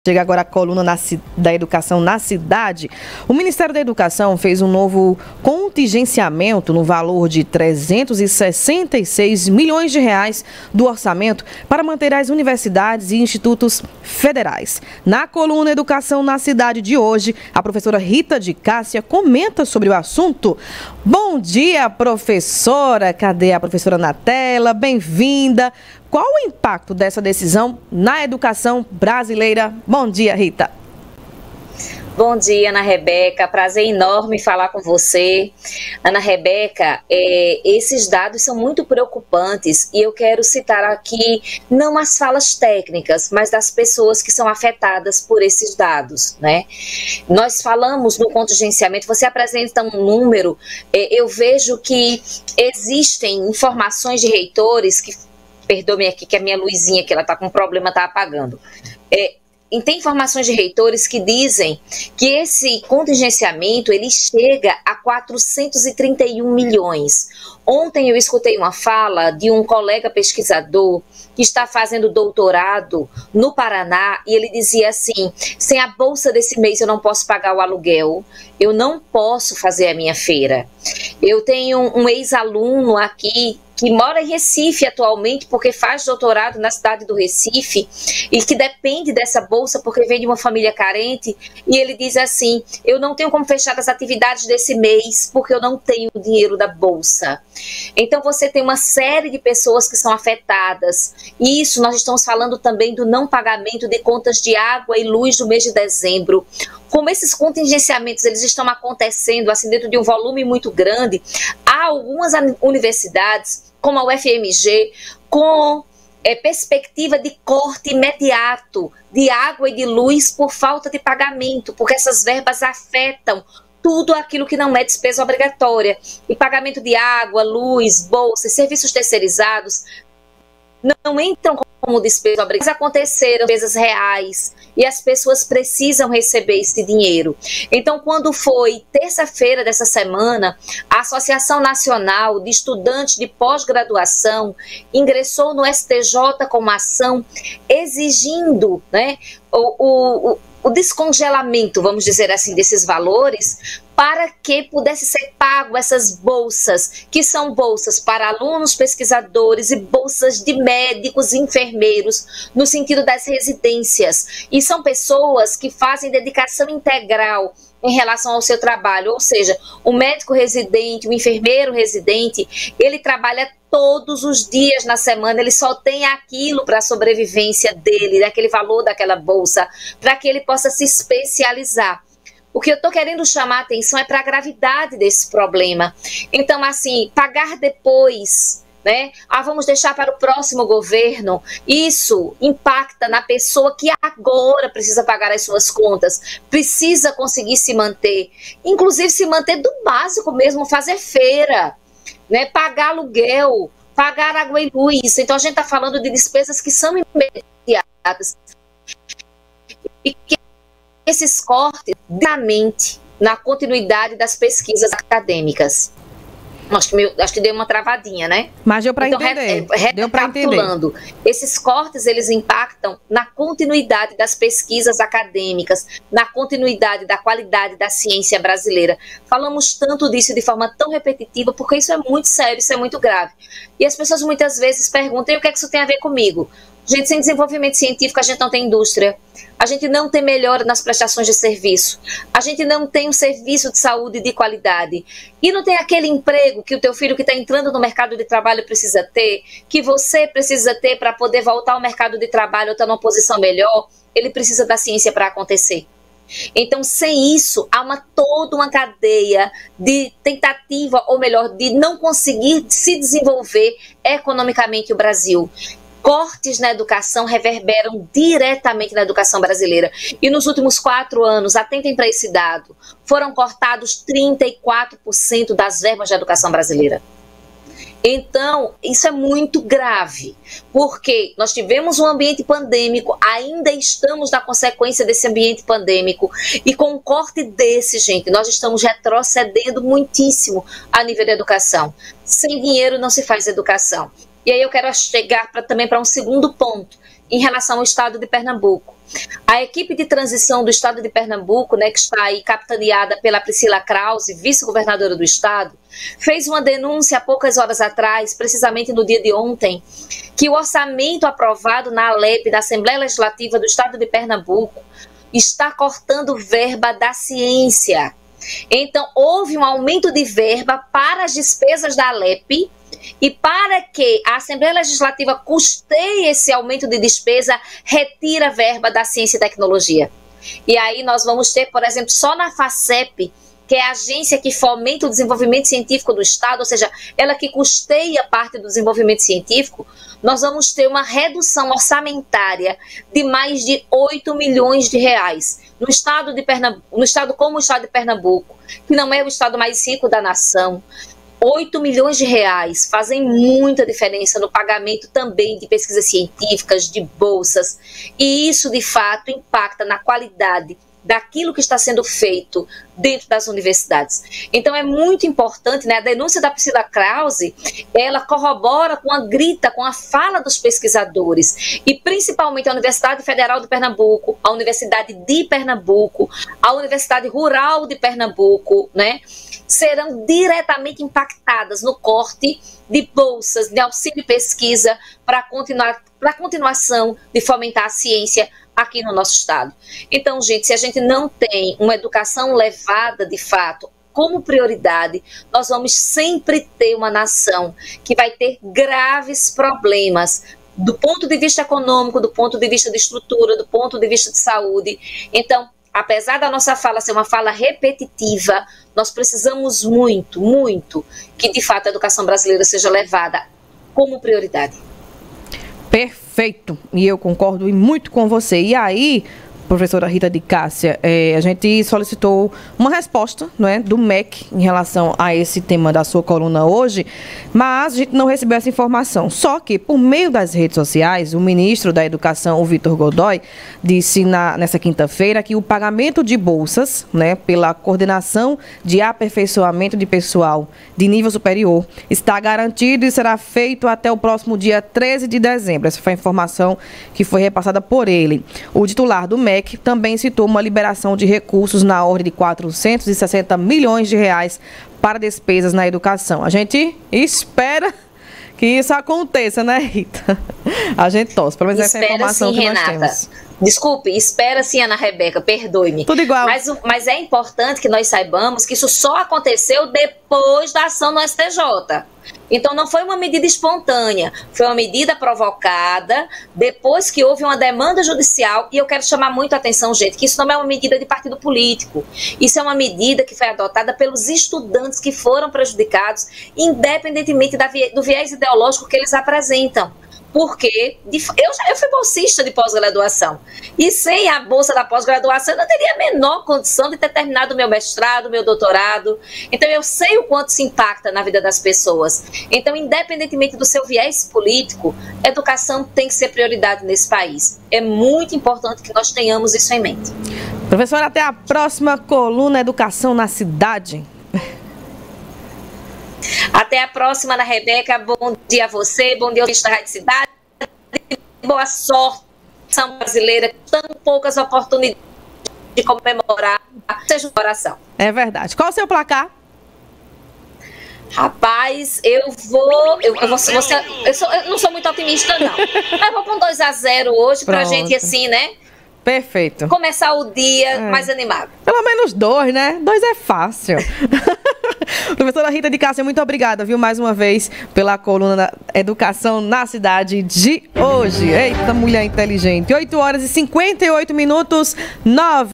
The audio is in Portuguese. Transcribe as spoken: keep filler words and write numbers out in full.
Chega agora a coluna na, da educação na cidade. O Ministério da Educação fez um novo contingenciamento no valor de trezentos e sessenta e seis milhões de reais do orçamento para manter as universidades e institutos federais. Na coluna Educação na Cidade de hoje, a professora Rita de Cássia comenta sobre o assunto. Bom dia, professora. Cadê a professora na tela? Bem-vinda. Qual o impacto dessa decisão na educação brasileira? Bom dia, Rita. Bom dia, Ana Rebeca. Prazer enorme falar com você. Ana Rebeca, é, esses dados são muito preocupantes e eu quero citar aqui não as falas técnicas, mas das pessoas que são afetadas por esses dados, né? Nós falamos no contingenciamento, você apresenta um número, é, eu vejo que existem informações de reitores que perdoe-me aqui que a minha luzinha, que ela está com problema, está apagando. É, e tem informações de reitores que dizem que esse contingenciamento ele chega a quatrocentos e trinta e um milhões. Ontem eu escutei uma fala de um colega pesquisador que está fazendo doutorado no Paraná e ele dizia assim, sem a bolsa desse mês eu não posso pagar o aluguel, eu não posso fazer a minha feira. Eu tenho um ex-aluno aqui que mora em Recife atualmente, porque faz doutorado na cidade do Recife, e que depende dessa bolsa porque vem de uma família carente, e ele diz assim, eu não tenho como fechar as atividades desse mês, porque eu não tenho o dinheiro da bolsa. Então você tem uma série de pessoas que são afetadas, e isso nós estamos falando também do não pagamento de contas de água e luz do mês de dezembro. Como esses contingenciamentos eles estão acontecendo assim dentro de um volume muito grande, há algumas universidades, como a U F M G, com é, perspectiva de corte imediato de água e de luz por falta de pagamento, porque essas verbas afetam tudo aquilo que não é despesa obrigatória. E pagamento de água, luz, bolsa, serviços terceirizados não entram como despesa obrigatória, aconteceram despesas reais e as pessoas precisam receber esse dinheiro. Então, quando foi terça-feira dessa semana, a Associação Nacional de Estudantes de Pós-Graduação ingressou no S T J com uma ação exigindo, né, o, o, o descongelamento, vamos dizer assim, desses valores, para que pudesse ser pago essas bolsas, que são bolsas para alunos, pesquisadores e bolsas de médicos e enfermeiros, no sentido das residências. E são pessoas que fazem dedicação integral em relação ao seu trabalho, ou seja, o médico residente, o enfermeiro residente, ele trabalha todos os dias na semana, ele só tem aquilo para a sobrevivência dele, daquele valor daquela bolsa, para que ele possa se especializar. O que eu estou querendo chamar a atenção é para a gravidade desse problema. Então, assim, pagar depois, né? Ah, vamos deixar para o próximo governo. Isso impacta na pessoa que agora precisa pagar as suas contas, precisa conseguir se manter, inclusive se manter do básico mesmo, fazer feira, né? Pagar aluguel, pagar água e luz. Então, a gente está falando de despesas que são imediatas e que esses cortes diretamente na continuidade das pesquisas acadêmicas. Acho que, meu, acho que deu uma travadinha, né? Mas deu para então, entender. Re, deu para entender. Esses cortes, eles impactam na continuidade das pesquisas acadêmicas, na continuidade da qualidade da ciência brasileira. Falamos tanto disso de forma tão repetitiva, porque isso é muito sério, isso é muito grave. E as pessoas muitas vezes perguntam, e o que é que isso tem a ver comigo? Gente, sem desenvolvimento científico, a gente não tem indústria. A gente não tem melhora nas prestações de serviço. A gente não tem um serviço de saúde de qualidade. E não tem aquele emprego que o teu filho que está entrando no mercado de trabalho precisa ter, que você precisa ter para poder voltar ao mercado de trabalho ou estar numa posição melhor. Ele precisa da ciência para acontecer. Então, sem isso, há uma, toda uma cadeia de tentativa, ou melhor, de não conseguir se desenvolver economicamente o Brasil. Cortes na educação reverberam diretamente na educação brasileira. E nos últimos quatro anos, atentem para esse dado, foram cortados trinta e quatro por cento das verbas da educação brasileira. Então, isso é muito grave, porque nós tivemos um ambiente pandêmico, ainda estamos na consequência desse ambiente pandêmico, e com um corte desse, gente, nós estamos retrocedendo muitíssimo a nível da educação. Sem dinheiro não se faz educação. E aí eu quero chegar pra, também para um segundo ponto, em relação ao estado de Pernambuco. A equipe de transição do estado de Pernambuco, né, que está aí capitaneada pela Priscila Krause, vice-governadora do estado, fez uma denúncia há poucas horas atrás, precisamente no dia de ontem, que o orçamento aprovado na Alep, da Assembleia Legislativa do estado de Pernambuco, está cortando verba da ciência. Então, houve um aumento de verba para as despesas da Alep, e para que a Assembleia Legislativa custeie esse aumento de despesa, retira a verba da ciência e tecnologia. E aí nós vamos ter, por exemplo, só na FACEP, que é a agência que fomenta o desenvolvimento científico do Estado, ou seja, ela que custeia parte do desenvolvimento científico, nós vamos ter uma redução orçamentária de mais de oito milhões de reais. No estado, de Pernambuco, no estado como o estado de Pernambuco, que não é o estado mais rico da nação, oito milhões de reais fazem muita diferença no pagamento também de pesquisas científicas, de bolsas, e isso de fato impacta na qualidade daquilo que está sendo feito dentro das universidades. Então é muito importante, né? A denúncia da Priscila Krause, ela corrobora com a grita, com a fala dos pesquisadores, e principalmente a Universidade Federal de Pernambuco, a Universidade de Pernambuco, a Universidade Rural de Pernambuco, né? Serão diretamente impactadas no corte de bolsas, de auxílio pesquisa para continuar, para a continuação de fomentar a ciência aqui no nosso estado. Então, gente, se a gente não tem uma educação levada de fato como prioridade, nós vamos sempre ter uma nação que vai ter graves problemas do ponto de vista econômico, do ponto de vista de estrutura, do ponto de vista de saúde. Então, apesar da nossa fala ser uma fala repetitiva, nós precisamos muito, muito que de fato a educação brasileira seja levada como prioridade. Perfeito, e eu concordo muito com você. E aí, professora Rita de Cássia, é, a gente solicitou uma resposta, não é, do M E C em relação a esse tema da sua coluna hoje, mas a gente não recebeu essa informação. Só que, por meio das redes sociais, o ministro da Educação, o Vitor Godoy, disse na, nessa quinta-feira que o pagamento de bolsas, né, pela coordenação de aperfeiçoamento de pessoal de nível superior está garantido e será feito até o próximo dia treze de dezembro. Essa foi a informação que foi repassada por ele. O titular do M E C também citou uma liberação de recursos na ordem de quatrocentos e sessenta milhões de reais para despesas na educação. A gente espera que isso aconteça, né, Rita? A gente torce, pelo menos essa é a informação sim, que Renata. nós temos. Desculpe, espera sim, Ana Rebeca, perdoe-me. Tudo igual. Mas, mas é importante que nós saibamos que isso só aconteceu depois da ação no S T J. Então não foi uma medida espontânea, foi uma medida provocada depois que houve uma demanda judicial. E eu quero chamar muito a atenção, gente, que isso não é uma medida de partido político. Isso é uma medida que foi adotada pelos estudantes que foram prejudicados, independentemente da, do viés ideológico que eles apresentam. Porque eu, eu fui bolsista de pós-graduação e sem a bolsa da pós-graduação eu não teria a menor condição de ter terminado o meu mestrado, meu doutorado. Então eu sei o quanto se impacta na vida das pessoas. Então, independentemente do seu viés político, educação tem que ser prioridade nesse país. É muito importante que nós tenhamos isso em mente. Professora, até a próxima coluna Educação na Cidade. Até a próxima, Ana Rebeca. Bom dia a você, bom dia ao da Rádio Cidade. Boa sorte, nação brasileira, tão poucas oportunidades de comemorar, seja um coração. É verdade. Qual o seu placar? Rapaz, eu vou. Eu, eu, vou, você, eu, sou, eu não sou muito otimista, não. Mas vou com dois a zero hoje. Pronto. Pra gente, assim, né? Perfeito. Começar o dia é. mais animado. Pelo menos dois, né? Dois é fácil. Professora Rita de Cássia, muito obrigada, viu, mais uma vez, pela coluna da Educação na Cidade de hoje. Eita, mulher inteligente. oito horas e cinquenta e oito minutos, nove.